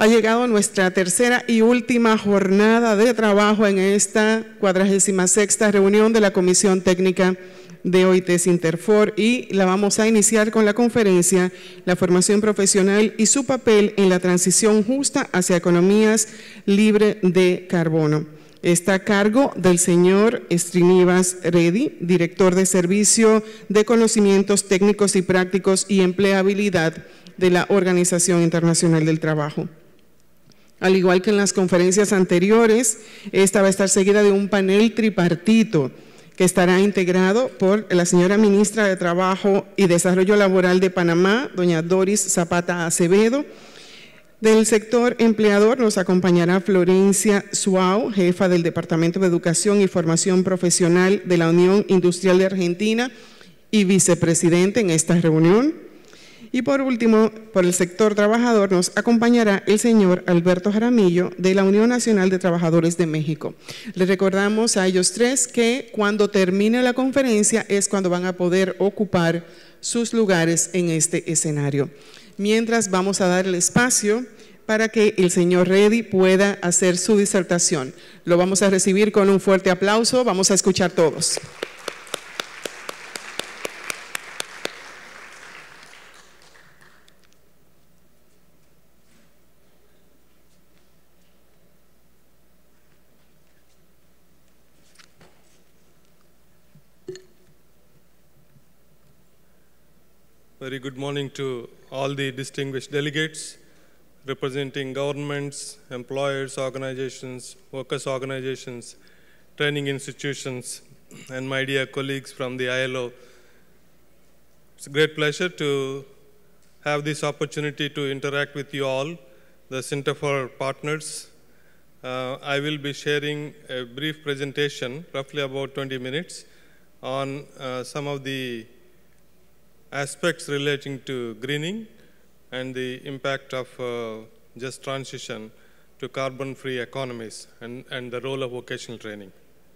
Ha llegado nuestra tercera y última jornada de trabajo en esta 46ª reunión de la Comisión Técnica de OIT Interfor y la vamos a iniciar con la conferencia La formación profesional y su papel en la transición justa hacia economías libres de carbono. Está a cargo del señor Srinivas Reddy, director de Servicio de Conocimientos Técnicos y Prácticos y Empleabilidad de la Organización Internacional del Trabajo. Al igual que en las conferencias anteriores, esta va a estar seguida de un panel tripartito que estará integrado por la señora ministra de Trabajo y Desarrollo Laboral de Panamá, doña Doris Zapata Acevedo. Del sector empleador nos acompañará Florencia Suau, jefa del Departamento de Educación y Formación Profesional de la Unión Industrial de Argentina y vicepresidente en esta reunión. Y por último, por el sector trabajador nos acompañará el señor Alberto Jaramillo de la Unión Nacional de Trabajadores de México. Les recordamos a ellos tres que cuando termine la conferencia es cuando van a poder ocupar sus lugares en este escenario. Mientras vamos a dar el espacio para que el señor Reddy pueda hacer su disertación. Lo vamos a recibir con un fuerte aplauso, vamos a escuchar todos. Very good morning to all the distinguished delegates representing governments, employers, organizations, workers' organizations, training institutions, and my dear colleagues from the ILO. It's a great pleasure to have this opportunity to interact with you all, the Center for Partners. I will be sharing a brief presentation, roughly about 20 minutes, on some of the aspects relating to greening and the impact of just transition to carbon-free economies and the role of vocational training.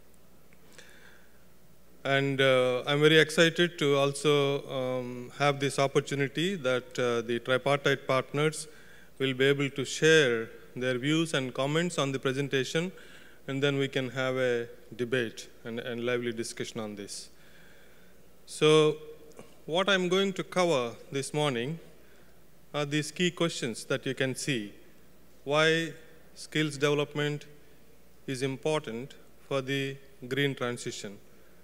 And I'm very excited to also have this opportunity that the tripartite partners will be able to share their views and comments on the presentation, and then we can have a debate and lively discussion on this. So, what I'm going to cover this morning are these key questions that you can see. Why skills development is important for the green transition.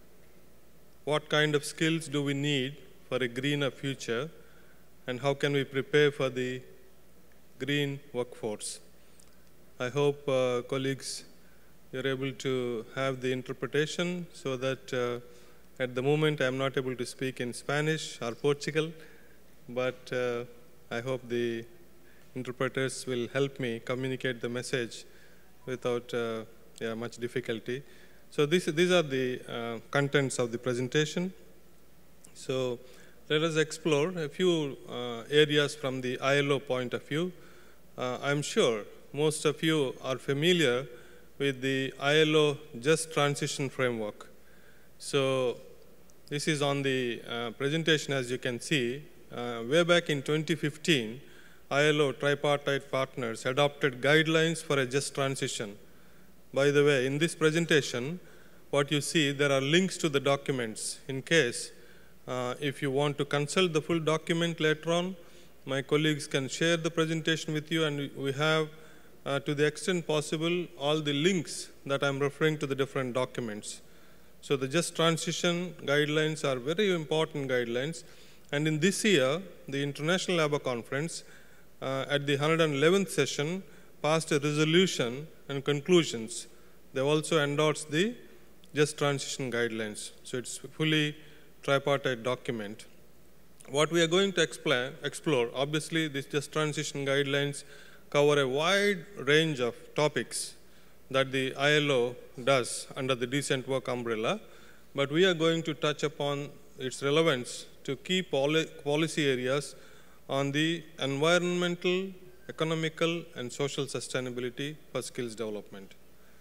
What kind of skills do we need for a greener future, and how can we prepare for the green workforce? I hope, colleagues, you're able to have the interpretation so that at the moment, I'm not able to speak in Spanish or Portugal, but I hope the interpreters will help me communicate the message without much difficulty. So these are the contents of the presentation. So let us explore a few areas from the ILO point of view. I'm sure most of you are familiar with the ILO Just Transition Framework. So this is on the presentation, as you can see. Way back in 2015, ILO tripartite partners adopted guidelines for a just transition. By the way, in this presentation, what you see, there are links to the documents. In case, if you want to consult the full document later on, my colleagues can share the presentation with you, and we have, to the extent possible, all the links that I'm referring to the different documents. So the Just Transition guidelines are very important guidelines. And in this year, the International Labour Conference, at the 111th session, passed a resolution and conclusions. They also endorsed the Just Transition guidelines. So it's a fully tripartite document. What we are going to explore, obviously, these Just Transition guidelines cover a wide range of topics that the ILO does under the decent work umbrella, but we are going to touch upon its relevance to key policy areas on the environmental, economical, and social sustainability for skills development.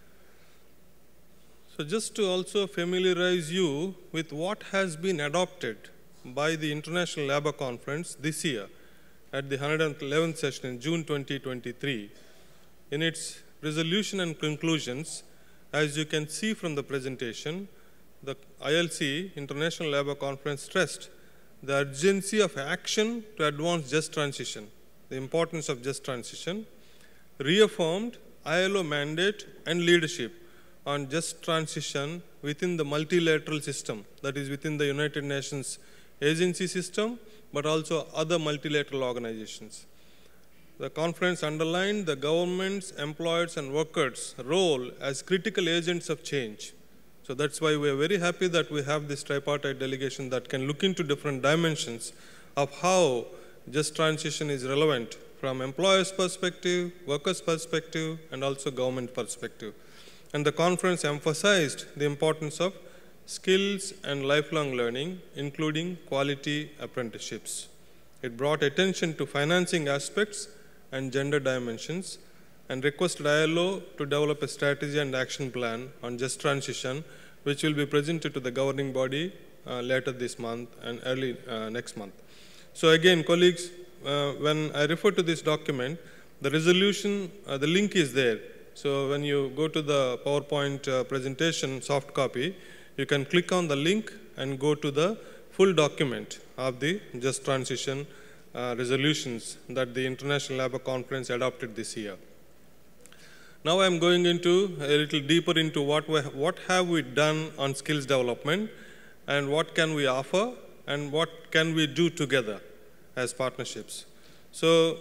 So just to also familiarize you with what has been adopted by the International Labour Conference this year, at the 111th session in June 2023. In its resolution and conclusions, as you can see from the presentation, the ILC, International Labour Conference, stressed the urgency of action to advance just transition, the importance of just transition, reaffirmed ILO mandate and leadership on just transition within the multilateral system, that is within the United Nations agency system, but also other multilateral organizations. The conference underlined the governments, employers, and workers' role as critical agents of change. So that's why we are very happy that we have this tripartite delegation that can look into different dimensions of how just transition is relevant from employers' perspective, workers' perspective, and also government perspective. And the conference emphasized the importance of skills and lifelong learning, including quality apprenticeships. It brought attention to financing aspects and gender dimensions, and requested ILO to develop a strategy and action plan on just transition, which will be presented to the governing body later this month and early next month. So again, colleagues, when I refer to this document, the resolution, the link is there. So when you go to the PowerPoint presentation soft copy, you can click on the link and go to the full document of the just transition resolutions that the International Labour Conference adopted this year. Now I'm going into a little deeper into what have we done on skills development and what can we offer and what can we do together as partnerships. So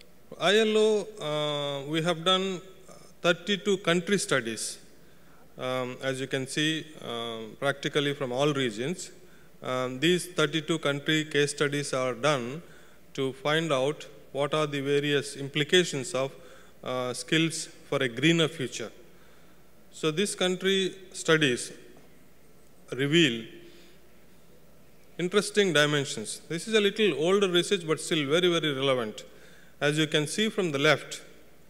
ILO, we have done 32 country studies, as you can see, practically from all regions. These 32 country case studies are done to find out what are the various implications of skills for a greener future. So these country studies reveal interesting dimensions. This is a little older research, but still very, very relevant. As you can see from the left,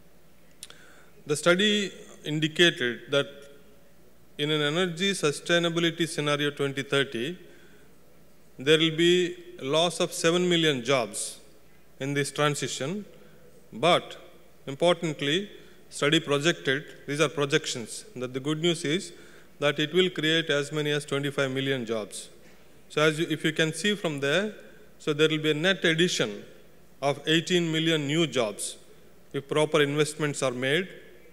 the study indicated that in an energy sustainability scenario 2030, there will be a loss of 7 million jobs in this transition, but importantly, study projected, these are projections, that the good news is that it will create as many as 25 million jobs. So if you can see from there, so there will be a net addition of 18 million new jobs if proper investments are made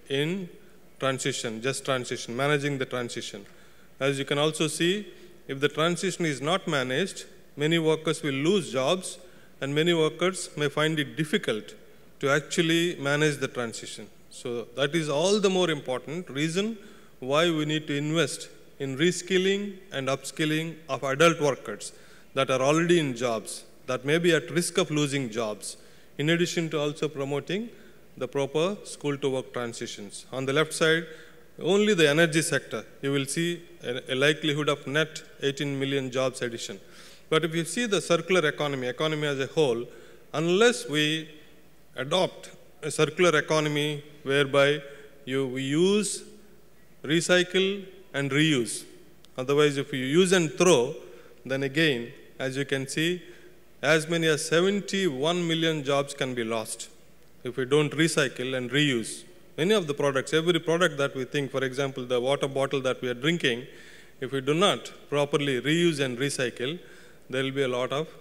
in transition, just transition, managing the transition. As you can also see, if the transition is not managed, many workers will lose jobs and many workers may find it difficult to actually manage the transition. So that is all the more important reason why we need to invest in reskilling and upskilling of adult workers that are already in jobs, that may be at risk of losing jobs, in addition to also promoting the proper school-to-work transitions. On the left side, only the energy sector, you will see a likelihood of net 18 million jobs addition. But if you see the circular economy as a whole, unless we adopt a circular economy whereby we use, recycle, and reuse. Otherwise, if you use and throw, then again, as you can see, as many as 71 million jobs can be lost if we don't recycle and reuse. Any of the products, every product that we think, for example, the water bottle that we are drinking, if we do not properly reuse and recycle, there will be a lot of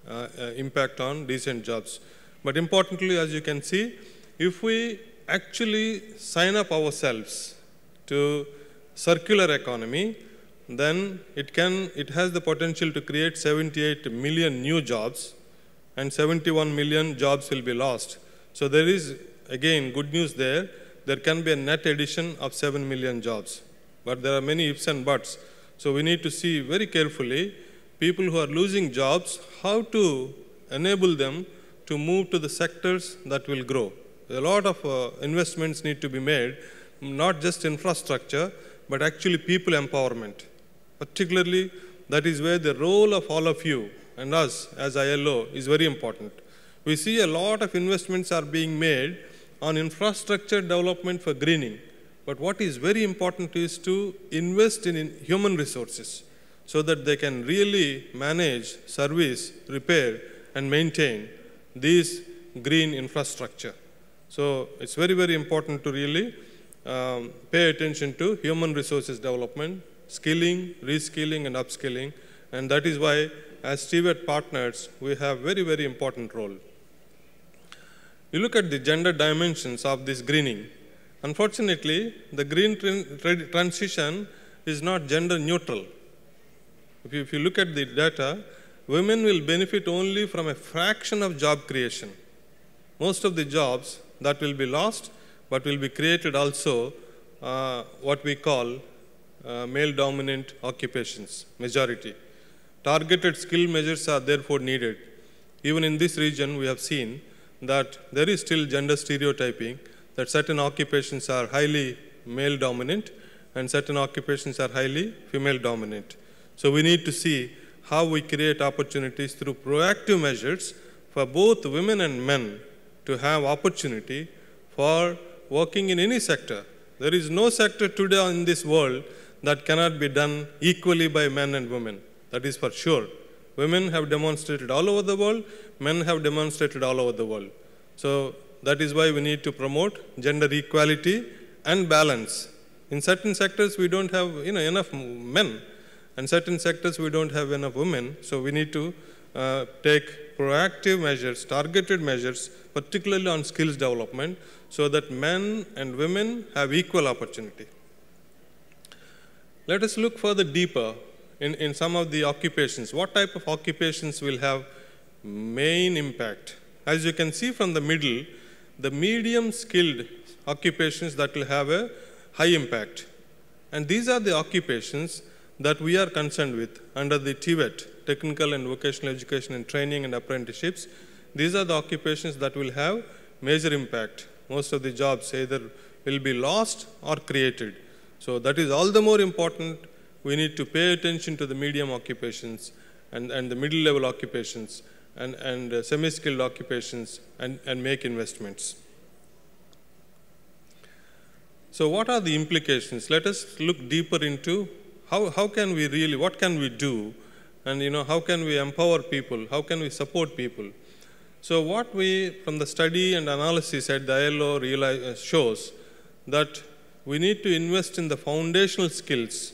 impact on decent jobs. But importantly, as you can see, if we actually sign up ourselves to circular economy, then it has the potential to create 78 million new jobs and 71 million jobs will be lost. So there is, again, good news there. There can be a net addition of 7 million jobs. But there are many ifs and buts. So we need to see very carefully people who are losing jobs, how to enable them to move to the sectors that will grow. A lot of investments need to be made, not just infrastructure, but actually people empowerment. Particularly, that is where the role of all of you and us as ILO is very important. We see a lot of investments are being made on infrastructure development for greening. But what is very important is to invest in human resources so that they can really manage, service, repair, and maintain this green infrastructure. So it's very, very important to really pay attention to human resources development, skilling, reskilling, and upskilling. And that is why, as TVET partners, we have very, very important role. You look at the gender dimensions of this greening. Unfortunately, the green transition is not gender neutral. If you look at the data, women will benefit only from a fraction of job creation. Most of the jobs that will be lost, but will be created also what we call male-dominant occupations, majority. Targeted skill measures are therefore needed. Even in this region, we have seen that there is still gender stereotyping, that certain occupations are highly male-dominant and certain occupations are highly female-dominant. So we need to see how we create opportunities through proactive measures for both women and men to have opportunity for working in any sector. There is no sector today in this world that cannot be done equally by men and women. That is for sure. Women have demonstrated all over the world, men have demonstrated all over the world. So that is why we need to promote gender equality and balance. In certain sectors we don't have enough men, and certain sectors we don't have enough women. So we need to take proactive measures, targeted measures, particularly on skills development, so that men and women have equal opportunity. Let us look further deeper in some of the occupations. What type of occupations will have main impact? As you can see from the middle, the medium skilled occupations that will have a high impact. And these are the occupations that we are concerned with under the TVET, Technical and Vocational Education and Training and Apprenticeships. These are the occupations that will have major impact. Most of the jobs either will be lost or created. So that is all the more important. We need to pay attention to the medium occupations and the middle level occupations and semi-skilled occupations and make investments. So what are the implications? Let us look deeper into how can we really, what can we do, and how can we empower people, how can we support people. So what we, from the study and analysis at the ILO shows that we need to invest in the foundational skills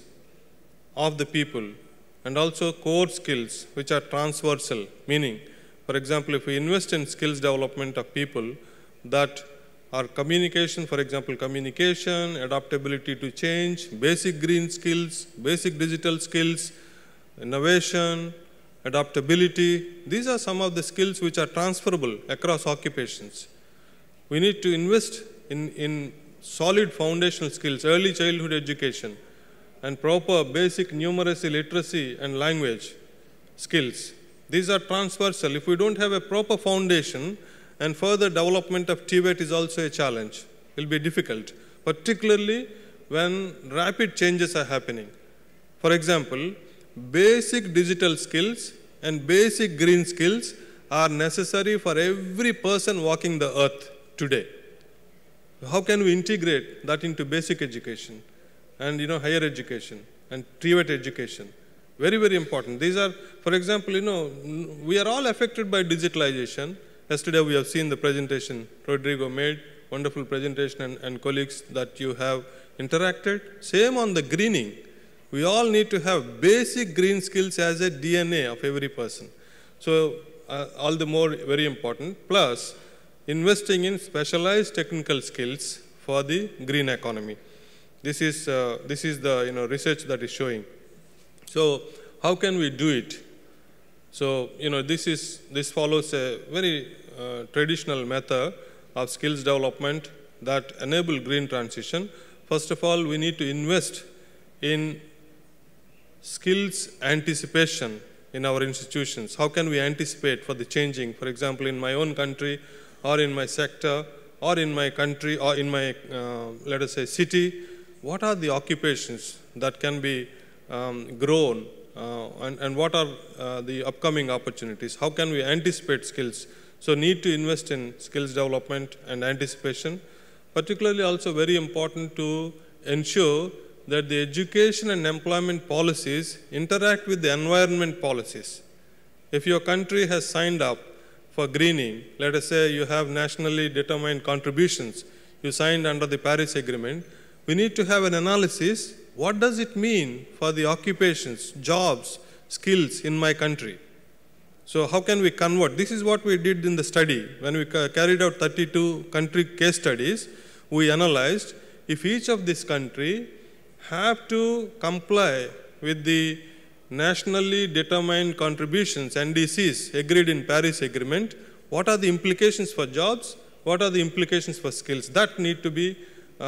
of the people and also core skills which are transversal, meaning, for example, if we invest in skills development of people that are communication, for example, communication, adaptability to change, basic green skills, basic digital skills, innovation, adaptability. These are some of the skills which are transferable across occupations. We need to invest in solid foundational skills, early childhood education, and proper basic numeracy, literacy, and language skills. These are transversal. If we don't have a proper foundation, and further development of TVET is also a challenge. It will be difficult, particularly when rapid changes are happening. For example, basic digital skills and basic green skills are necessary for every person walking the earth today. How can we integrate that into basic education and higher education and TVET education? Very, very important. These are, for example, we are all affected by digitalization. Yesterday we have seen the presentation Rodrigo made, wonderful presentation, and colleagues that you have interacted. Same on the greening. We all need to have basic green skills as a DNA of every person. So all the more very important. Plus, investing in specialized technical skills for the green economy. This is the research that is showing. So how can we do it? So this follows a very traditional method of skills development that enable green transition. First of all, we need to invest in skills anticipation in our institutions. How can we anticipate for the changing? For example, in my own country, or in my sector, or in my country, or in my, let us say, city, what are the occupations that can be grown, and what are the upcoming opportunities? How can we anticipate skills? So need to invest in skills development and anticipation. Particularly also very important to ensure that the education and employment policies interact with the environment policies. If your country has signed up for greening, let us say you have nationally determined contributions you signed under the Paris Agreement, we need to have an analysis, what does it mean for the occupations, jobs, skills in my country? So how can we convert? This is what we did in the study. When we carried out 32 country case studies, we analyzed if each of this country have to comply with the nationally determined contributions, NDCs, agreed in Paris Agreement, what are the implications for jobs, what are the implications for skills? That need to be,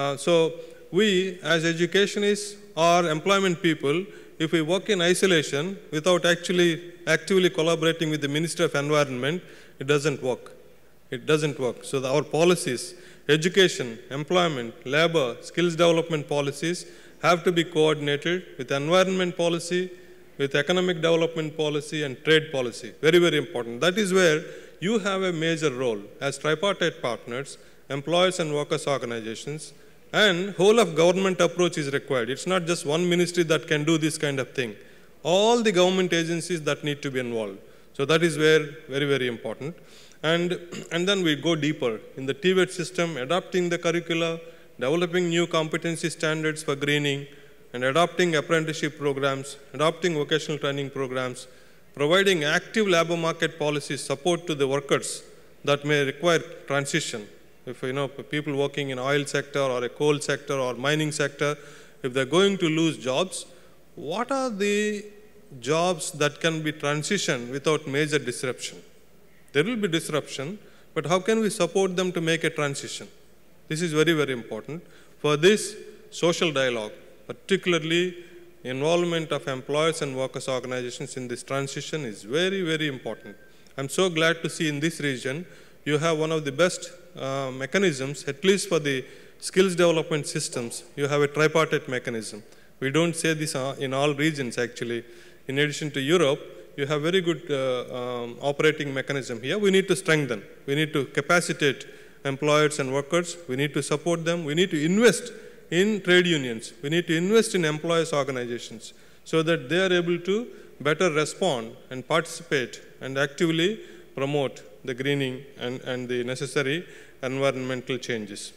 so we as educationists or employment people, if we work in isolation without actually actively collaborating with the Ministry of Environment, it doesn't work. It doesn't work. So our policies, education, employment, labor, skills development policies have to be coordinated with environment policy, with economic development policy and trade policy. Very, very important. That is where you have a major role as tripartite partners, employers and workers organizations, and whole of government approach is required. It's not just one ministry that can do this kind of thing. All the government agencies that need to be involved. So that is where very, very important. And then we go deeper in the TVET system, adapting the curricula, developing new competency standards for greening, and adopting apprenticeship programs, adopting vocational training programs, providing active labor market policy support to the workers that may require transition. If people working in oil sector or a coal sector or mining sector, if they're going to lose jobs, what are the jobs that can be transitioned without major disruption? There will be disruption, but how can we support them to make a transition? This is very, very important. For this, social dialogue, particularly involvement of employers and workers organizations in this transition is very, very important. I'm so glad to see in this region, you have one of the best mechanisms, at least for the skills development systems, you have a tripartite mechanism. We don't say this in all regions actually. In addition to Europe, you have very good operating mechanism here. We need to strengthen. We need to capacitate employers and workers. We need to support them. We need to invest in trade unions. We need to invest in employers organizations so that they are able to better respond and participate and actively promote the greening and the necessary environmental changes.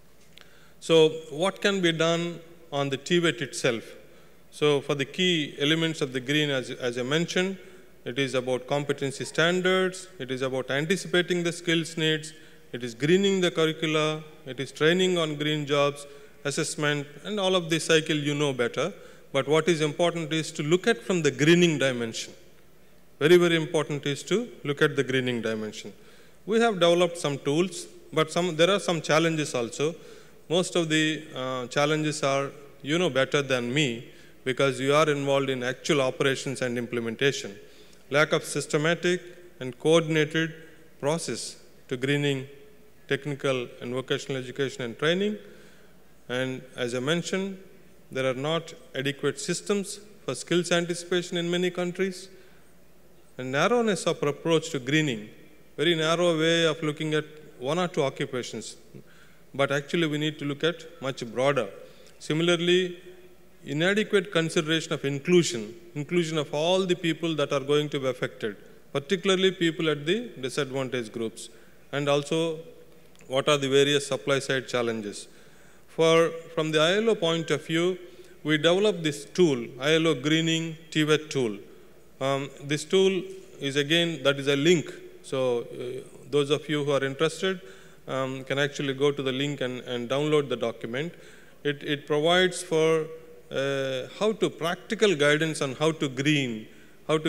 So what can be done on the TVET itself? So for the key elements of the green, as I mentioned, it is about competency standards, it is about anticipating the skills needs, it is greening the curricula, it is training on green jobs, assessment, and all of this cycle you know better. But what is important is to look at from the greening dimension. Very, very important is to look at the greening dimension. We have developed some tools, but there are some challenges also. Most of the challenges are, you know better than me, because you are involved in actual operations and implementation. Lack of systematic and coordinated process to greening technical and vocational education and training. And as I mentioned, there are not adequate systems for skills anticipation in many countries. And narrowness of approach to greening, very narrow way of looking at one or two occupations. But actually we need to look at much broader. Similarly, inadequate consideration of inclusion of all the people that are going to be affected, particularly people at the disadvantaged groups. And also, what are the various supply side challenges? From the ILO point of view, we developed this tool, ILO Greening TVET tool. This tool is again, that is a link. So those of you who are interested can actually go to the link and download the document. It provides for practical guidance on how to green, at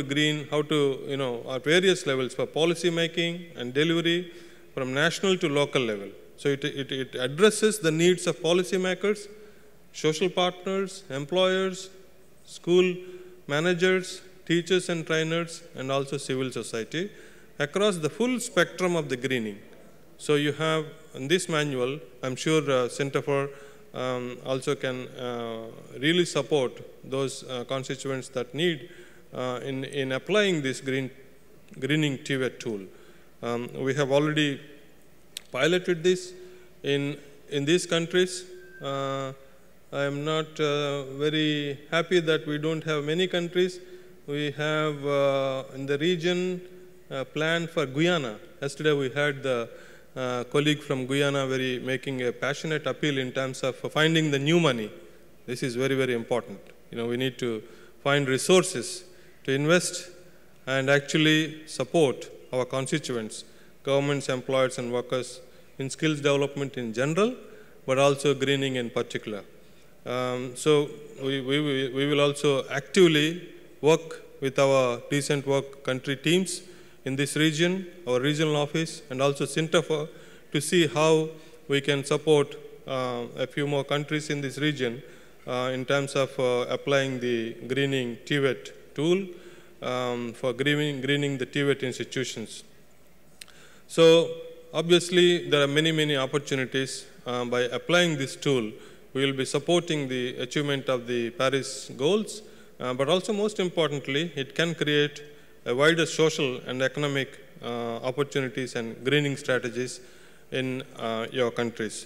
various levels for policy making and delivery from national to local level. So it addresses the needs of policymakers, social partners, employers, school managers, teachers and trainers, and also civil society across the full spectrum of the greening. So you have in this manual, I'm sure Center for also can really support those constituents that need in applying this greening TVET tool. We have already piloted this in these countries. I am not very happy that we don't have many countries. We have in the region plan for Guyana. Yesterday we heard the colleague from Guyana making a passionate appeal in terms of finding the new money. This is very, very important. We need to find resources to invest and actually support our constituents, governments, employers, and workers in skills development in general, but also greening in particular. So we will also actively work with our decent work country teams in this region, our regional office, and also CINTERFOR to see how we can support a few more countries in this region in terms of applying the greening TVET tool for greening the TVET institutions. So obviously there are many, many opportunities. By applying this tool, we will be supporting the achievement of the Paris goals, but also most importantly, it can create a wider social and economic opportunities and greening strategies in your countries.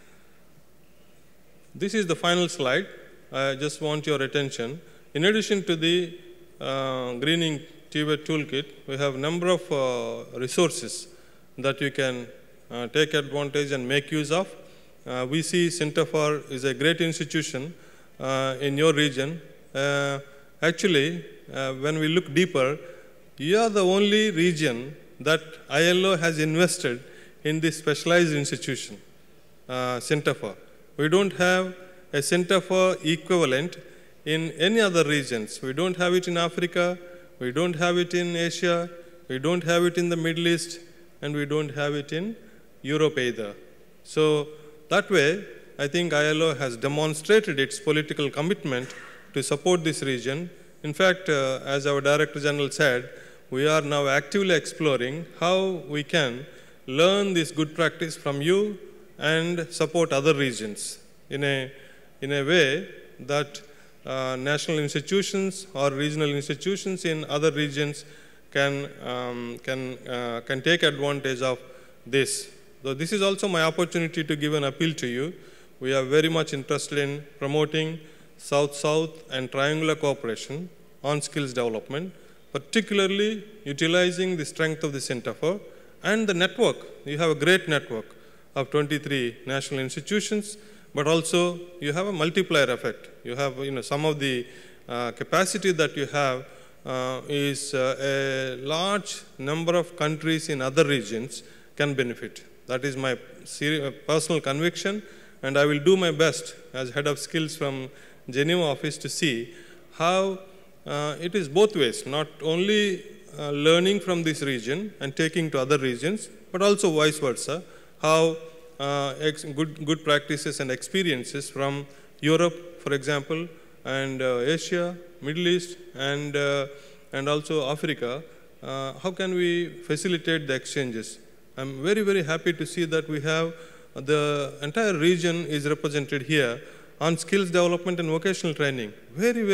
This is the final slide. I just want your attention. In addition to the greening TVET toolkit, we have a number of resources that you can take advantage and make use of. We see CINTERFOR is a great institution in your region. Actually, when we look deeper, you are the only region that ILO has invested in this specialized institution, CINTERFOR. We don't have a CINTERFOR equivalent in any other regions. We don't have it in Africa, we don't have it in Asia, we don't have it in the Middle East, and we don't have it in Europe either. So that way, I think ILO has demonstrated its political commitment to support this region. In fact, as our Director General said, we are now actively exploring how we can learn this good practice from you and support other regions in a way that national institutions or regional institutions in other regions can take advantage of this. So this is also my opportunity to give an appeal to you. We are very much interested in promoting South-South and triangular cooperation on skills development, particularly utilizing the strength of the CINTERFOR and the network. You have a great network of 23 national institutions, but also you have a multiplier effect. You have, some of the capacity that you have is a large number of countries in other regions can benefit. That is my personal conviction, and I will do my best as head of skills from Geneva office to see how it is both ways, not only learning from this region and taking to other regions, but also vice versa, how good practices and experiences from Europe, for example, and Asia, Middle East, and also Africa, how can we facilitate the exchanges? I'm very, very happy to see that we have the entire region is represented here on skills development and vocational training. Very,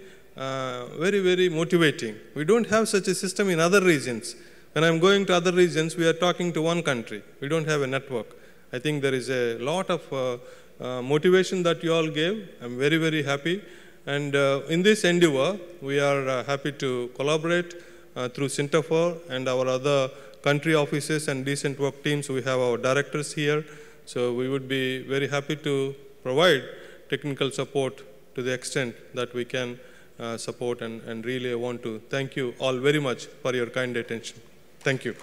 very motivating. We don't have such a system in other regions. When I'm going to other regions, we are talking to one country. We don't have a network. I think there is a lot of motivation that you all gave. I'm very, very happy. And in this endeavor, we are happy to collaborate through CINTERFOR and our other country offices and decent work teams. We have our directors here. So we would be very happy to provide technical support to the extent that we can support. And really, I want to thank you all very much for your kind attention. Thank you.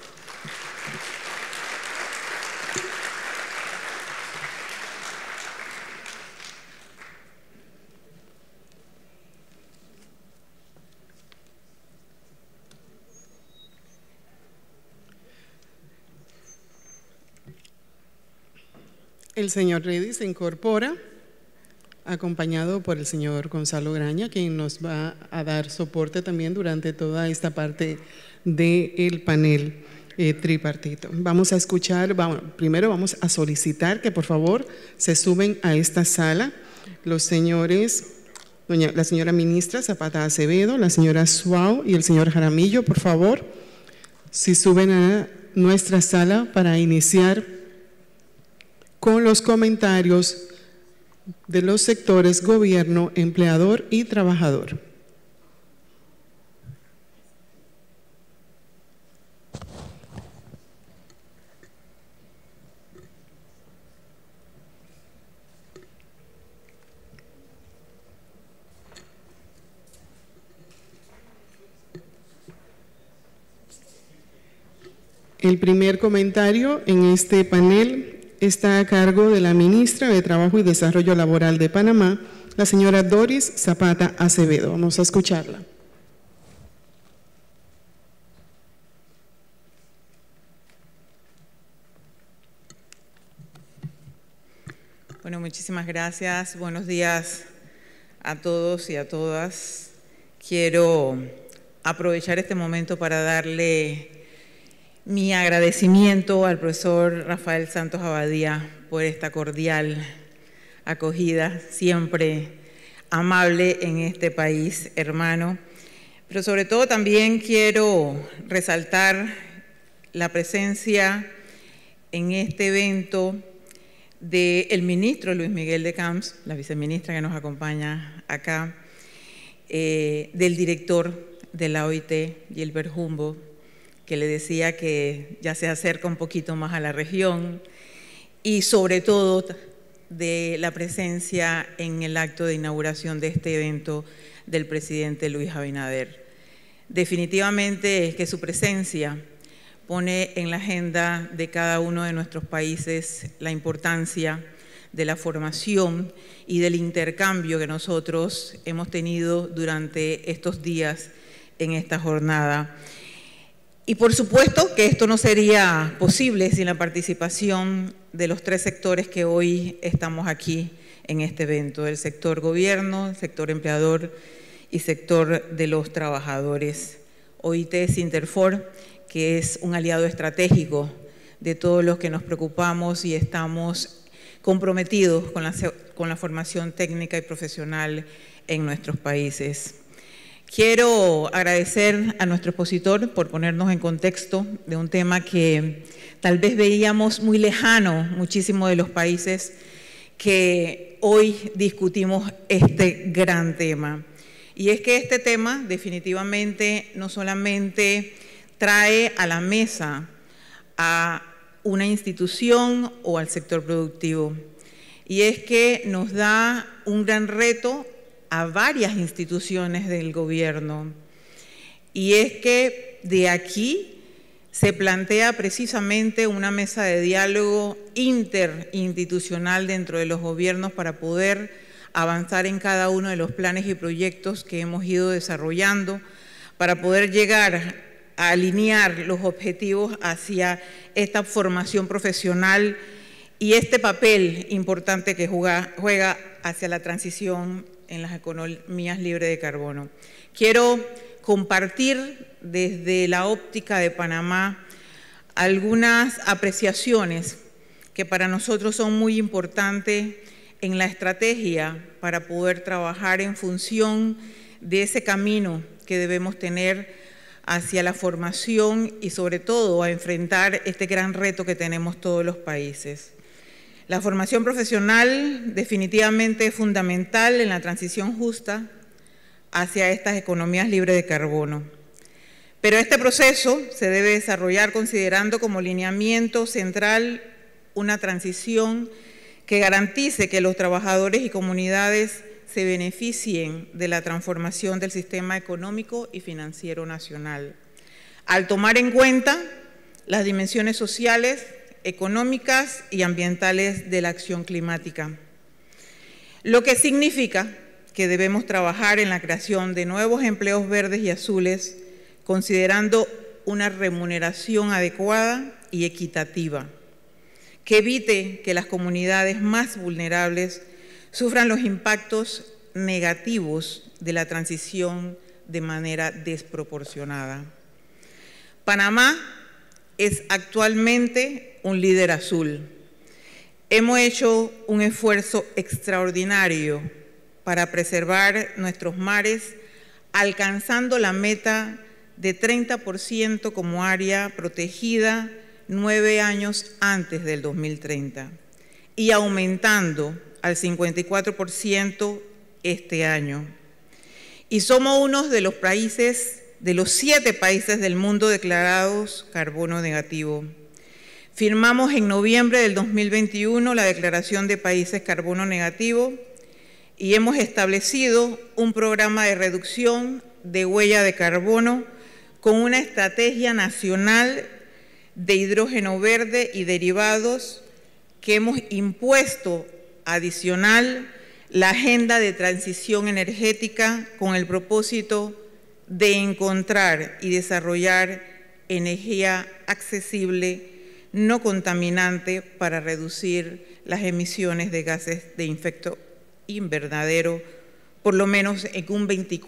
El señor Reddy se incorpora, acompañado por el señor Gonzalo Graña, quien nos va a dar soporte también durante toda esta parte del panel tripartito. Vamos a escuchar, primero vamos a solicitar que por favor se suben a esta sala los señores, la señora ministra Zapata Acevedo, la señora Suau y el señor Jaramillo, por favor, si suben a nuestra sala para iniciar con los comentarios de los sectores gobierno, empleador y trabajador. El primer comentario en este panel está a cargo de la ministra de Trabajo y Desarrollo Laboral de Panamá, la señora Doris Zapata Acevedo. Vamos a escucharla. Bueno, muchísimas gracias. Buenos días a todos y a todas. Quiero aprovechar este momento para darle mi agradecimiento al profesor Rafael Santos Abadía por esta cordial acogida, siempre amable en este país hermano. Pero sobre todo también quiero resaltar la presencia en este evento del ministro Luis Miguel de Camps, la viceministra que nos acompaña acá, del director de la OIT, Gilbert Humboldt, que le decía que ya se acerca un poquito más a la región, y sobre todo de la presencia en el acto de inauguración de este evento del presidente Luis Abinader. Definitivamente es que su presencia pone en la agenda de cada uno de nuestros países la importancia de la formación y del intercambio que nosotros hemos tenido durante estos días en esta jornada. Y por supuesto que esto no sería posible sin la participación de los tres sectores que hoy estamos aquí en este evento, el sector gobierno, el sector empleador y sector de los trabajadores. OIT Sinterfor, que es un aliado estratégico de todos los que nos preocupamos y estamos comprometidos con la formación técnica y profesional en nuestros países. Quiero agradecer a nuestro expositor por ponernos en contexto de un tema que tal vez veíamos muy lejano muchísimos de los países que hoy discutimos este gran tema. Y es que este tema definitivamente no solamente trae a la mesa a una institución o al sector productivo, y es que nos da un gran reto a varias instituciones del gobierno, y es que de aquí se plantea precisamente una mesa de diálogo interinstitucional dentro de los gobiernos para poder avanzar en cada uno de los planes y proyectos que hemos ido desarrollando, para poder llegar a alinear los objetivos hacia esta formación profesional y este papel importante que juega hacia la transición en las economías libres de carbono. Quiero compartir desde la óptica de Panamá algunas apreciaciones que para nosotros son muy importantes en la estrategia para poder trabajar en función de ese camino que debemos tener hacia la formación y sobre todo a enfrentar este gran reto que tenemos todos los países. La formación profesional definitivamente es fundamental en la transición justa hacia estas economías libres de carbono. Pero este proceso se debe desarrollar considerando como lineamiento central una transición que garantice que los trabajadores y comunidades se beneficien de la transformación del sistema económico y financiero nacional, al tomar en cuenta las dimensiones sociales, económicas y ambientales de la acción climática. Lo que significa que debemos trabajar en la creación de nuevos empleos verdes y azules, considerando una remuneración adecuada y equitativa, que evite que las comunidades más vulnerables sufran los impactos negativos de la transición de manera desproporcionada. Panamá es actualmente un líder azul. Hemos hecho un esfuerzo extraordinario para preservar nuestros mares, alcanzando la meta de 30% como área protegida 9 años antes del 2030 y aumentando al 54% este año. Y somos uno de los países, de los 7 países del mundo declarados carbono negativo. Firmamos en noviembre del 2021 la Declaración de Países Carbono Negativo y hemos establecido un programa de reducción de huella de carbono con una estrategia nacional de hidrógeno verde y derivados que hemos impuesto adicional la agenda de transición energética con el propósito de encontrar y desarrollar energía accesible, no contaminante, para reducir las emisiones de gases de efecto invernadero, por lo menos en un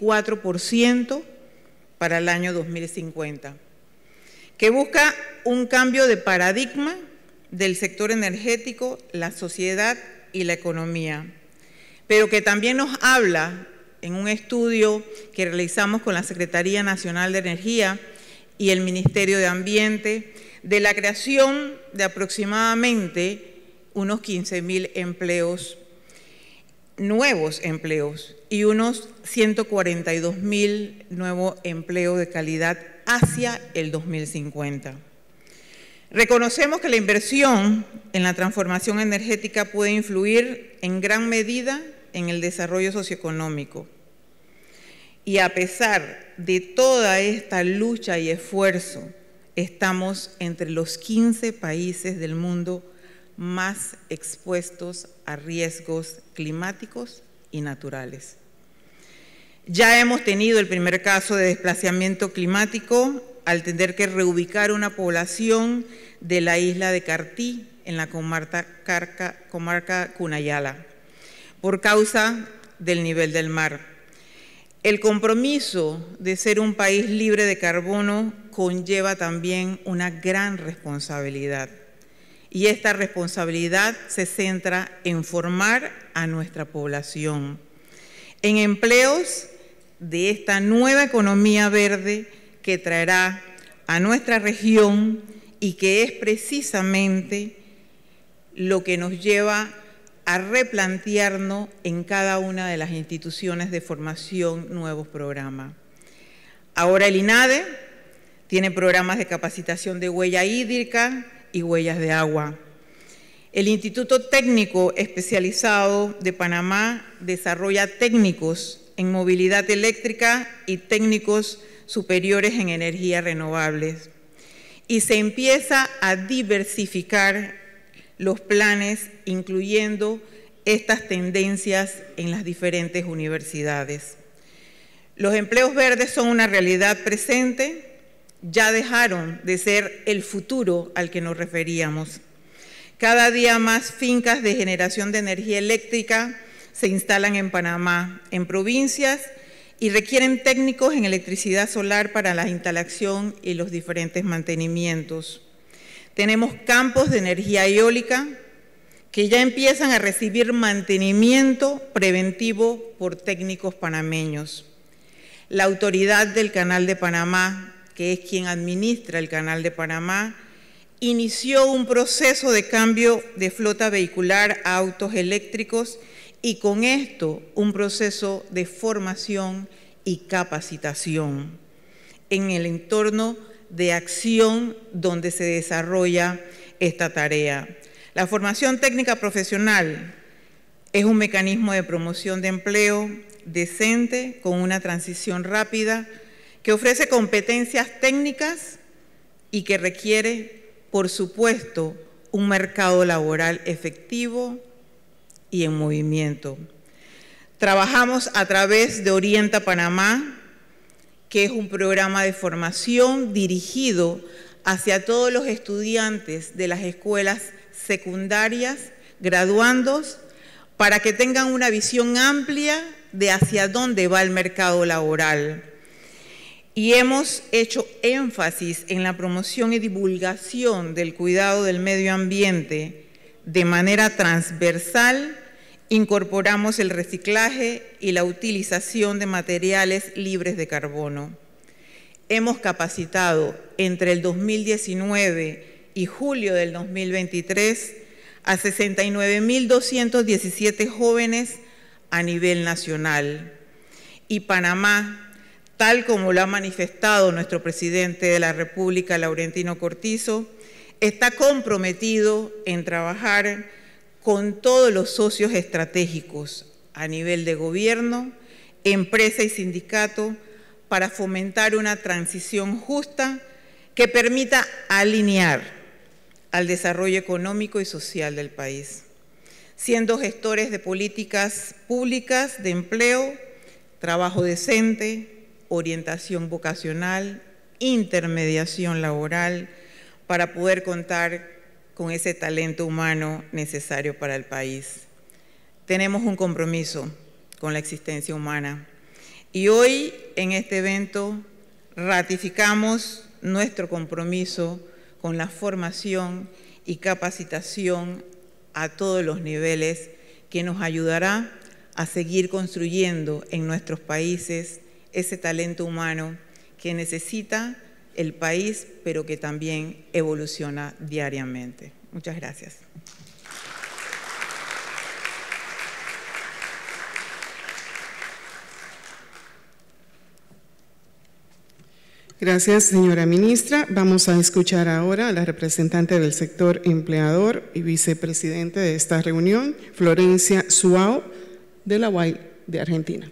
24% para el año 2050, que busca un cambio de paradigma del sector energético, la sociedad y la economía, pero que también nos habla en un estudio que realizamos con la Secretaría Nacional de Energía y el Ministerio de Ambiente, de la creación de aproximadamente unos 15.000 empleos, nuevos empleos, y unos 142.000 nuevos empleos de calidad hacia el 2050. Reconocemos que la inversión en la transformación energética puede influir en gran medida en el desarrollo socioeconómico. Y a pesar de toda esta lucha y esfuerzo, estamos entre los 15 países del mundo más expuestos a riesgos climáticos y naturales. Ya hemos tenido el primer caso de desplazamiento climático al tener que reubicar una población de la isla de Cartí, en la comarca Cunayala, por causa del nivel del mar. El compromiso de ser un país libre de carbono conlleva también una gran responsabilidad. Y esta responsabilidad se centra en formar a nuestra población, en empleos de esta nueva economía verde que traerá a nuestra región y que es precisamente lo que nos lleva a replantearnos en cada una de las instituciones de formación nuevos programas. Ahora el INADE tiene programas de capacitación de huella hídrica y huellas de agua. El Instituto Técnico Especializado de Panamá desarrolla técnicos en movilidad eléctrica y técnicos superiores en energías renovables. Y se empieza a diversificar los planes, incluyendo estas tendencias en las diferentes universidades. Los empleos verdes son una realidad presente, ya dejaron de ser el futuro al que nos referíamos. Cada día más fincas de generación de energía eléctrica se instalan en Panamá, en provincias, y requieren técnicos en electricidad solar para la instalación y los diferentes mantenimientos. Tenemos campos de energía eólica que ya empiezan a recibir mantenimiento preventivo por técnicos panameños. La Autoridad del Canal de Panamá, que es quien administra el Canal de Panamá, inició un proceso de cambio de flota vehicular a autos eléctricos y con esto un proceso de formación y capacitación en el entorno de acción donde se desarrolla esta tarea. La formación técnica profesional es un mecanismo de promoción de empleo decente con una transición rápida que ofrece competencias técnicas y que requiere, por supuesto, un mercado laboral efectivo y en movimiento. Trabajamos a través de Orienta Panamá, que es un programa de formación dirigido hacia todos los estudiantes de las escuelas secundarias, graduandos, para que tengan una visión amplia de hacia dónde va el mercado laboral. Y hemos hecho énfasis en la promoción y divulgación del cuidado del medio ambiente de manera transversal. Incorporamos el reciclaje y la utilización de materiales libres de carbono. Hemos capacitado entre el 2019 y julio del 2023 a 69.217 jóvenes a nivel nacional. Y Panamá, tal como lo ha manifestado nuestro presidente de la República, Laurentino Cortizo, está comprometido en trabajar con todos los socios estratégicos a nivel de gobierno, empresa y sindicato para fomentar una transición justa que permita alinear al desarrollo económico y social del país, siendo gestores de políticas públicas de empleo, trabajo decente, orientación vocacional, intermediación laboral, para poder contar con ese talento humano necesario para el país. Tenemos un compromiso con la existencia humana y hoy en este evento ratificamos nuestro compromiso con la formación y capacitación a todos los niveles que nos ayudará a seguir construyendo en nuestros países ese talento humano que necesita el país, pero que también evoluciona diariamente. Muchas gracias. Gracias, señora ministra. Vamos a escuchar ahora a la representante del sector empleador y vicepresidente de esta reunión, Florencia Suao, de la UAI de Argentina.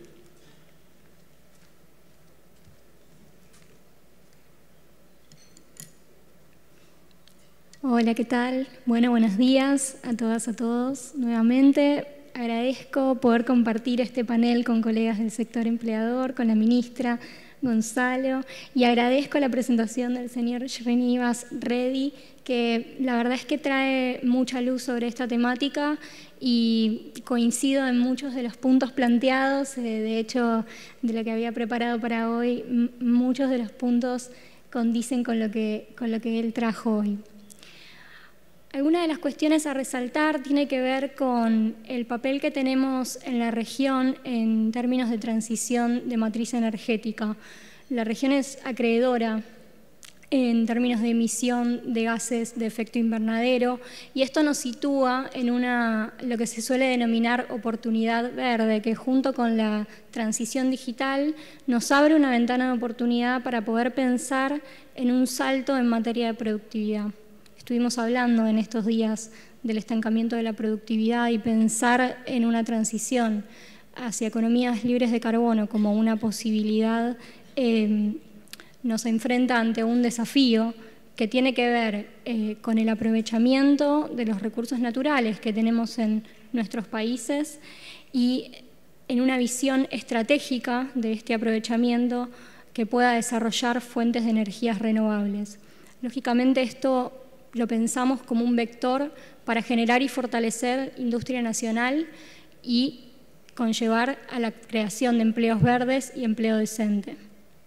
Hola, ¿qué tal? Bueno, buenos días a todas, a todos. Nuevamente agradezco poder compartir este panel con colegas del sector empleador, con la ministra Gonzalo, y agradezco la presentación del señor Srinivas Reddy, que la verdad es que trae mucha luz sobre esta temática y coincido en muchos de los puntos planteados. De hecho, de lo que había preparado para hoy, muchos de los puntos condicen con lo que él trajo hoy. Alguna de las cuestiones a resaltar tiene que ver con el papel que tenemos en la región en términos de transición de matriz energética. La región es acreedora en términos de emisión de gases de efecto invernadero y esto nos sitúa en lo que se suele denominar oportunidad verde, que junto con la transición digital nos abre una ventana de oportunidad para poder pensar en un salto en materia de productividad. Estuvimos hablando en estos días del estancamiento de la productividad y pensar en una transición hacia economías libres de carbono como una posibilidad nos enfrenta ante un desafío que tiene que ver con el aprovechamiento de los recursos naturales que tenemos en nuestros países y en una visión estratégica de este aprovechamiento que pueda desarrollar fuentes de energías renovables. Lógicamente esto lo pensamos como un vector para generar y fortalecer industria nacional y conllevar a la creación de empleos verdes y empleo decente.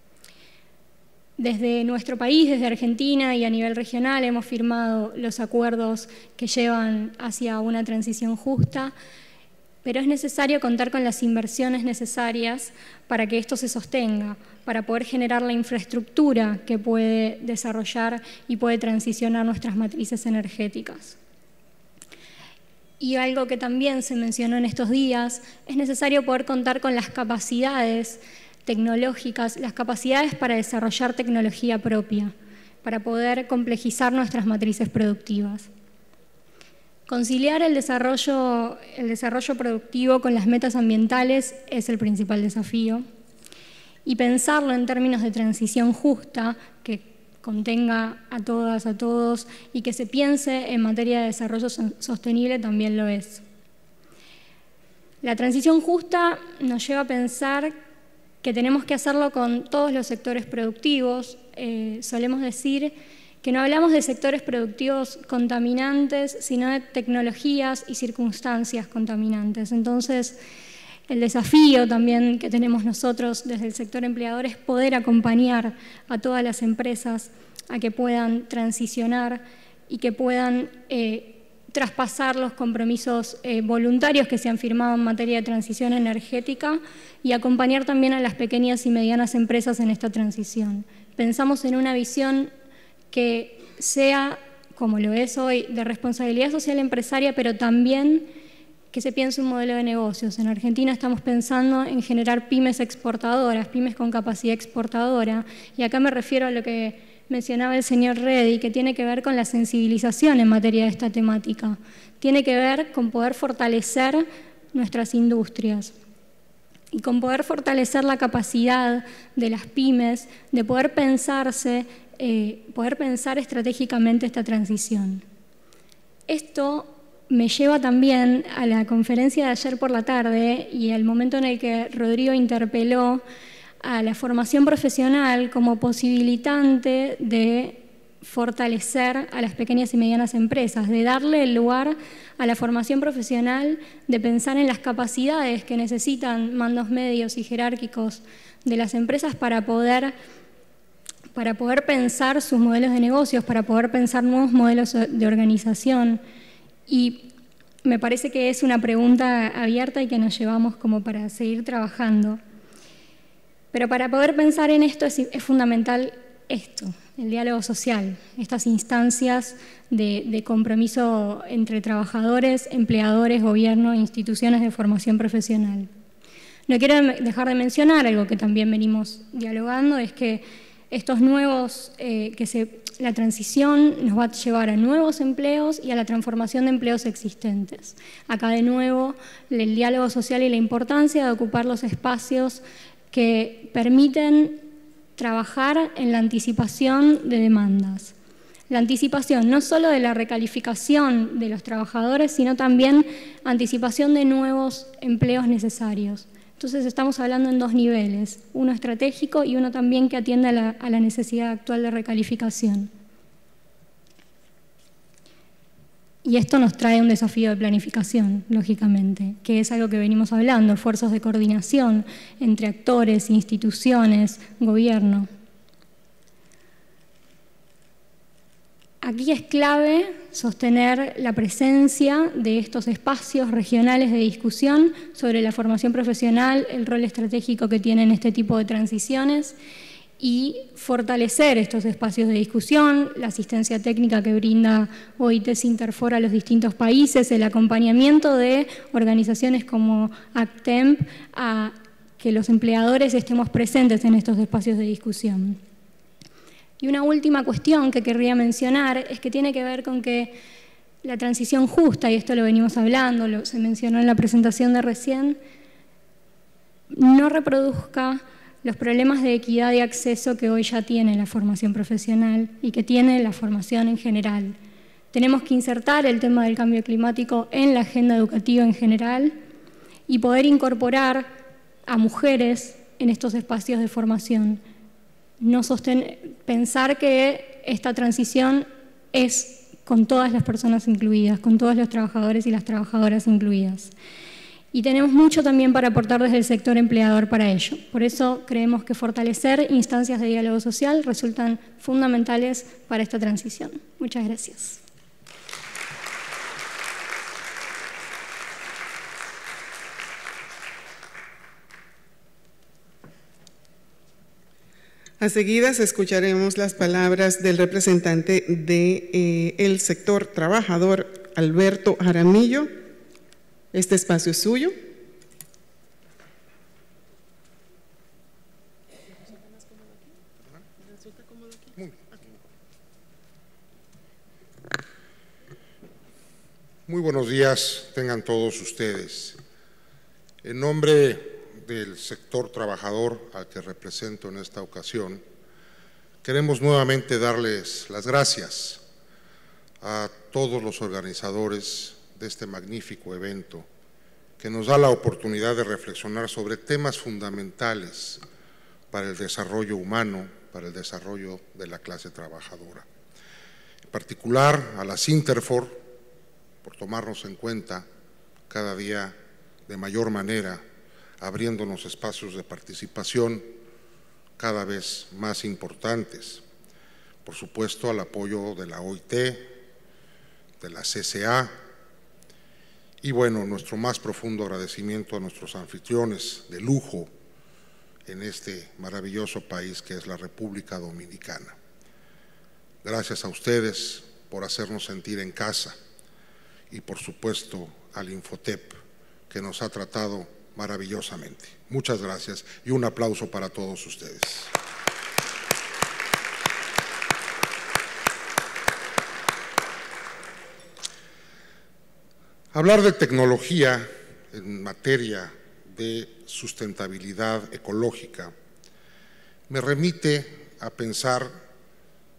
Desde nuestro país, desde Argentina y a nivel regional, hemos firmado los acuerdos que llevan hacia una transición justa, pero es necesario contar con las inversiones necesarias para que esto se sostenga, para poder generar la infraestructura que puede desarrollar y puede transicionar nuestras matrices energéticas. Y algo que también se mencionó en estos días, es necesario poder contar con las capacidades tecnológicas, las capacidades para desarrollar tecnología propia, para poder complejizar nuestras matrices productivas. Conciliar el desarrollo productivo con las metas ambientales es el principal desafío y pensarlo en términos de transición justa que contenga a todas, a todos y que se piense en materia de desarrollo sostenible también lo es. La transición justa nos lleva a pensar que tenemos que hacerlo con todos los sectores productivos. Solemos decir que no hablamos de sectores productivos contaminantes, sino de tecnologías y circunstancias contaminantes. Entonces, el desafío también que tenemos nosotros desde el sector empleador es poder acompañar a todas las empresas a que puedan transicionar y que puedan traspasar los compromisos voluntarios que se han firmado en materia de transición energética y acompañar también a las pequeñas y medianas empresas en esta transición. Pensamos en una visión que sea, como lo es hoy, de responsabilidad social empresaria, pero también que se piense un modelo de negocios. En Argentina estamos pensando en generar pymes exportadoras, pymes con capacidad exportadora, y acá me refiero a lo que mencionaba el señor Reddy, que tiene que ver con la sensibilización en materia de esta temática. Tiene que ver con poder fortalecer nuestras industrias y con poder fortalecer la capacidad de las pymes de poder pensarse poder pensar estratégicamente esta transición. Esto me lleva también a la conferencia de ayer por la tarde y al momento en el que Rodrigo interpeló a la formación profesional como posibilitante de fortalecer a las pequeñas y medianas empresas, de darle el lugar a la formación profesional, de pensar en las capacidades que necesitan mandos medios y jerárquicos de las empresas para poder pensar sus modelos de negocios, para poder pensar nuevos modelos de organización. Y me parece que es una pregunta abierta y que nos llevamos como para seguir trabajando. Pero para poder pensar en esto es fundamental esto, el diálogo social, estas instancias de compromiso entre trabajadores, empleadores, gobierno e instituciones de formación profesional. No quiero dejar de mencionar algo que también venimos dialogando, es que estos nuevos, la transición nos va a llevar a nuevos empleos y a la transformación de empleos existentes. Acá de nuevo el diálogo social y la importancia de ocupar los espacios que permiten trabajar en la anticipación de demandas. La anticipación no solo de la recalificación de los trabajadores, sino también anticipación de nuevos empleos necesarios. Entonces estamos hablando en dos niveles, uno estratégico y uno también que atiende a la necesidad actual de recalificación. Y esto nos trae un desafío de planificación, lógicamente, que es algo que venimos hablando, esfuerzos de coordinación entre actores, instituciones, gobierno. Aquí es clave sostener la presencia de estos espacios regionales de discusión sobre la formación profesional, el rol estratégico que tienen este tipo de transiciones y fortalecer estos espacios de discusión, la asistencia técnica que brinda OIT Interfor a los distintos países, el acompañamiento de organizaciones como ACTEMP a que los empleadores estemos presentes en estos espacios de discusión. Y una última cuestión que querría mencionar es que tiene que ver con que la transición justa, y esto lo venimos hablando, se mencionó en la presentación de recién, no reproduzca los problemas de equidad y acceso que hoy ya tiene la formación profesional y que tiene la formación en general. Tenemos que insertar el tema del cambio climático en la agenda educativa en general y poder incorporar a mujeres en estos espacios de formación. Pensar que esta transición es con todas las personas incluidas, con todos los trabajadores y las trabajadoras incluidas. Y tenemos mucho también para aportar desde el sector empleador para ello. Por eso creemos que fortalecer instancias de diálogo social resultan fundamentales para esta transición. Muchas gracias. A seguidas escucharemos las palabras del representante del sector trabajador, Alberto Jaramillo. Este espacio es suyo. Muy buenos días, tengan todos ustedes. En nombre del sector trabajador al que represento en esta ocasión, queremos nuevamente darles las gracias a todos los organizadores de este magnífico evento que nos da la oportunidad de reflexionar sobre temas fundamentales para el desarrollo humano, para el desarrollo de la clase trabajadora. En particular a las Interfor, por tomarnos en cuenta cada día de mayor manera, abriéndonos espacios de participación cada vez más importantes. Por supuesto, al apoyo de la OIT, de la CCA, y bueno, nuestro más profundo agradecimiento a nuestros anfitriones de lujo en este maravilloso país que es la República Dominicana. Gracias a ustedes por hacernos sentir en casa y por supuesto al Infotep que nos ha tratado maravillosamente. Muchas gracias y un aplauso para todos ustedes. Hablar de tecnología en materia de sustentabilidad ecológica me remite a pensar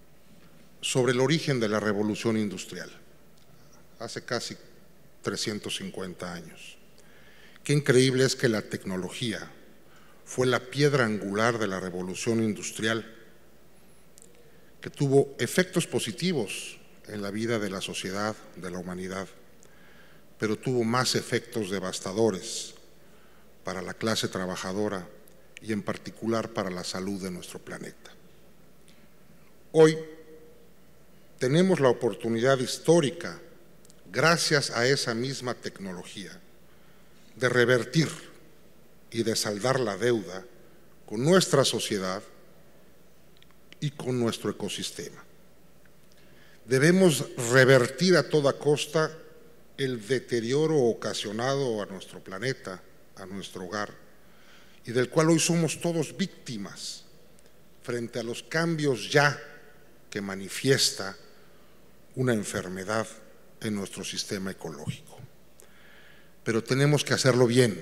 sobre el origen de la revolución industrial, hace casi 350 años. Qué increíble es que la tecnología fue la piedra angular de la revolución industrial, que tuvo efectos positivos en la vida de la sociedad, de la humanidad, pero tuvo más efectos devastadores para la clase trabajadora y en particular para la salud de nuestro planeta. Hoy tenemos la oportunidad histórica, gracias a esa misma tecnología, de revertir y de saldar la deuda con nuestra sociedad y con nuestro ecosistema. Debemos revertir a toda costa el deterioro ocasionado a nuestro planeta, a nuestro hogar, y del cual hoy somos todos víctimas frente a los cambios ya que manifiesta una enfermedad en nuestro sistema ecológico. Pero tenemos que hacerlo bien,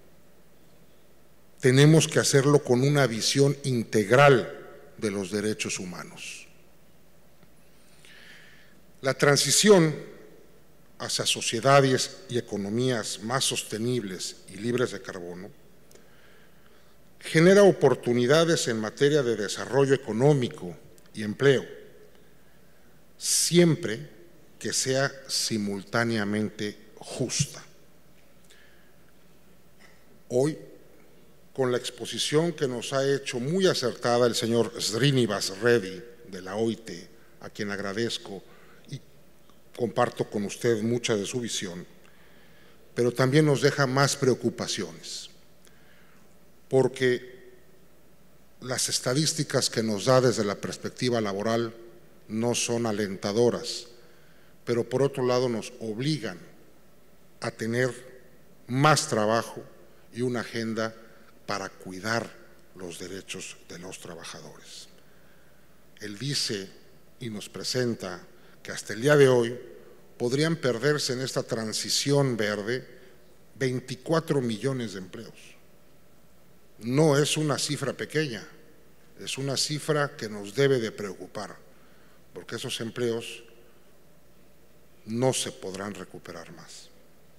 tenemos que hacerlo con una visión integral de los derechos humanos. La transición hacia sociedades y economías más sostenibles y libres de carbono genera oportunidades en materia de desarrollo económico y empleo, siempre que sea simultáneamente justa. Hoy, con la exposición que nos ha hecho muy acertada el señor Srinivas Reddy de la OIT, a quien agradezco y comparto con usted mucha de su visión, pero también nos deja más preocupaciones, porque las estadísticas que nos da desde la perspectiva laboral no son alentadoras, pero por otro lado nos obligan a tener más trabajo y una agenda para cuidar los derechos de los trabajadores. Él dice y nos presenta que hasta el día de hoy podrían perderse en esta transición verde 24 millones de empleos. No es una cifra pequeña, es una cifra que nos debe de preocupar, porque esos empleos no se podrán recuperar más.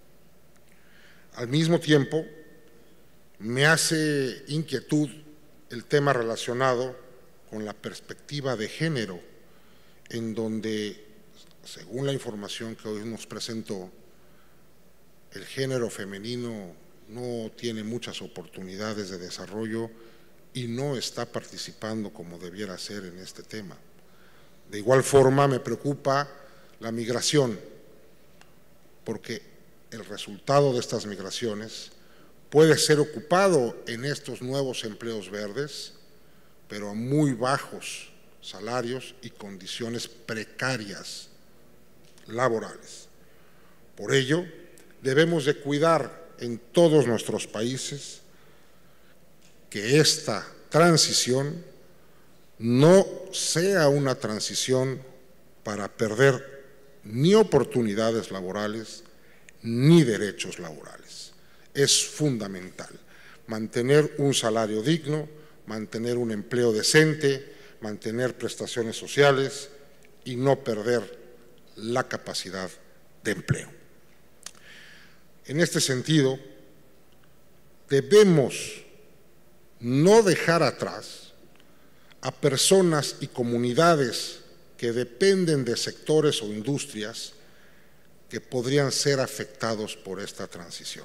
Al mismo tiempo, me hace inquietud el tema relacionado con la perspectiva de género, en donde, según la información que hoy nos presentó, el género femenino no tiene muchas oportunidades de desarrollo y no está participando como debiera ser en este tema. De igual forma, me preocupa la migración, porque el resultado de estas migraciones puede ser ocupado en estos nuevos empleos verdes, pero a muy bajos salarios y condiciones precarias laborales. Por ello, debemos de cuidar en todos nuestros países que esta transición no sea una transición para perder ni oportunidades laborales ni derechos laborales. Es fundamental mantener un salario digno, mantener un empleo decente, mantener prestaciones sociales y no perder la capacidad de empleo. En este sentido, debemos no dejar atrás a personas y comunidades que dependen de sectores o industrias que podrían ser afectados por esta transición.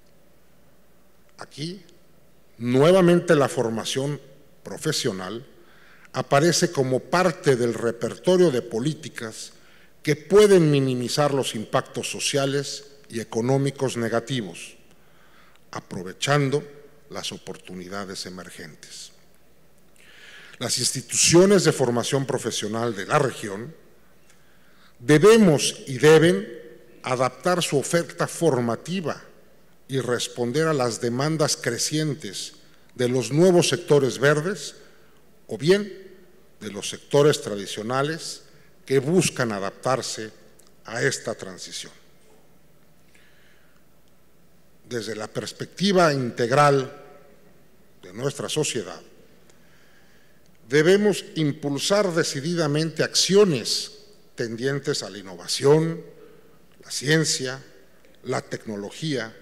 Aquí, nuevamente la formación profesional aparece como parte del repertorio de políticas que pueden minimizar los impactos sociales y económicos negativos, aprovechando las oportunidades emergentes. Las instituciones de formación profesional de la región debemos y deben adaptar su oferta formativa y responder a las demandas crecientes de los nuevos sectores verdes o bien de los sectores tradicionales que buscan adaptarse a esta transición. Desde la perspectiva integral de nuestra sociedad, debemos impulsar decididamente acciones tendientes a la innovación, la ciencia, la tecnología,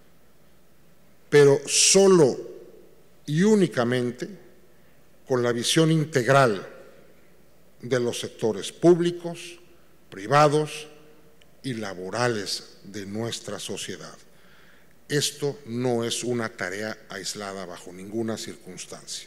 pero solo y únicamente con la visión integral de los sectores públicos, privados y laborales de nuestra sociedad. Esto no es una tarea aislada bajo ninguna circunstancia.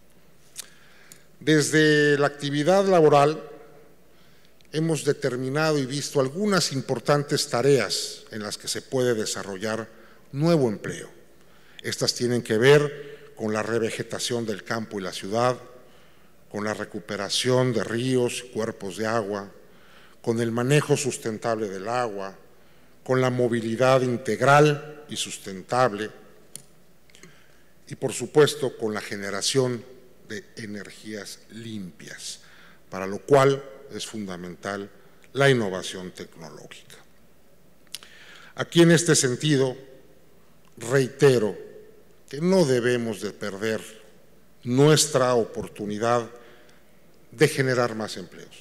Desde la actividad laboral hemos determinado y visto algunas importantes tareas en las que se puede desarrollar nuevo empleo. Estas tienen que ver con la revegetación del campo y la ciudad, con la recuperación de ríos y cuerpos de agua, con el manejo sustentable del agua, con la movilidad integral y sustentable y, por supuesto, con la generación de energías limpias, para lo cual es fundamental la innovación tecnológica. Aquí, en este sentido, reitero que no debemos de perder nuestra oportunidad de generar más empleos.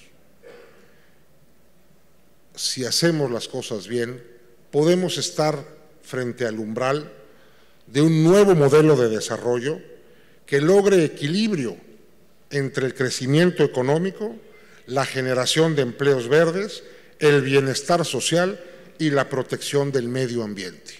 Si hacemos las cosas bien, podemos estar frente al umbral de un nuevo modelo de desarrollo que logre equilibrio entre el crecimiento económico, la generación de empleos verdes, el bienestar social y la protección del medio ambiente.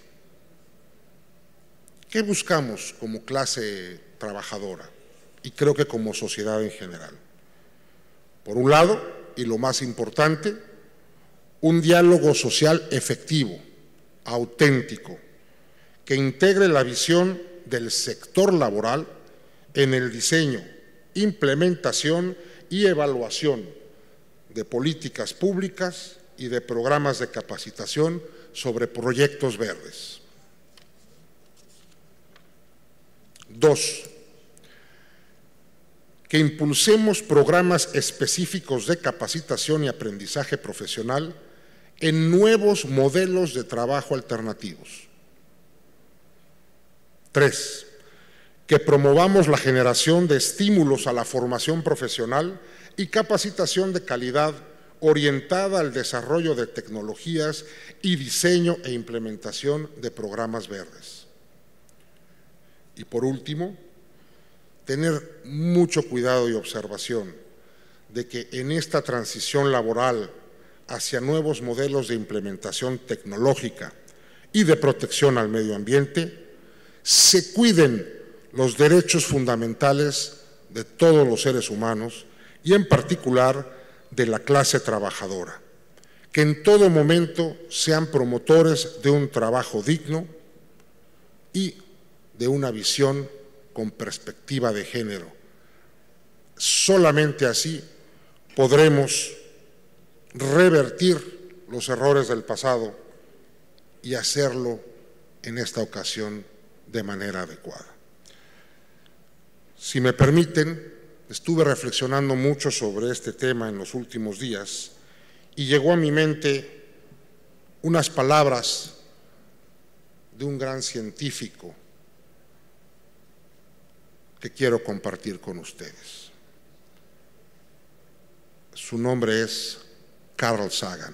¿Qué buscamos como clase trabajadora? Y creo que como sociedad en general. Por un lado, y lo más importante, un diálogo social efectivo, auténtico, que integre la visión del sector laboral en el diseño, implementación y evaluación de políticas públicas y de programas de capacitación sobre proyectos verdes. 2. Que impulsemos programas específicos de capacitación y aprendizaje profesional en nuevos modelos de trabajo alternativos. 3. Que promovamos la generación de estímulos a la formación profesional y capacitación de calidad orientada al desarrollo de tecnologías y diseño e implementación de programas verdes. Y por último, tener mucho cuidado y observación de que en esta transición laboral hacia nuevos modelos de implementación tecnológica y de protección al medio ambiente, se cuiden los derechos fundamentales de todos los seres humanos y en particular de la clase trabajadora, que en todo momento sean promotores de un trabajo digno y de una visión con perspectiva de género. Solamente así podremos revertir los errores del pasado y hacerlo en esta ocasión de manera adecuada. Si me permiten, estuve reflexionando mucho sobre este tema en los últimos días y llegó a mi mente unas palabras de un gran científico que quiero compartir con ustedes. Su nombre es Carl Sagan.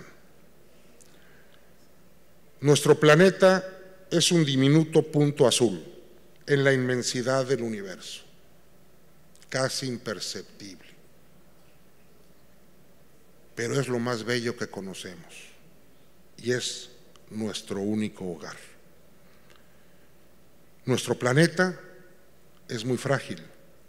Nuestro planeta es un diminuto punto azul en la inmensidad del universo, casi imperceptible, pero es lo más bello que conocemos y es nuestro único hogar. Nuestro planeta es muy frágil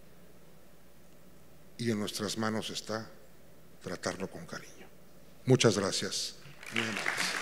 y en nuestras manos está tratarlo con cariño. Muchas gracias. Muy amables.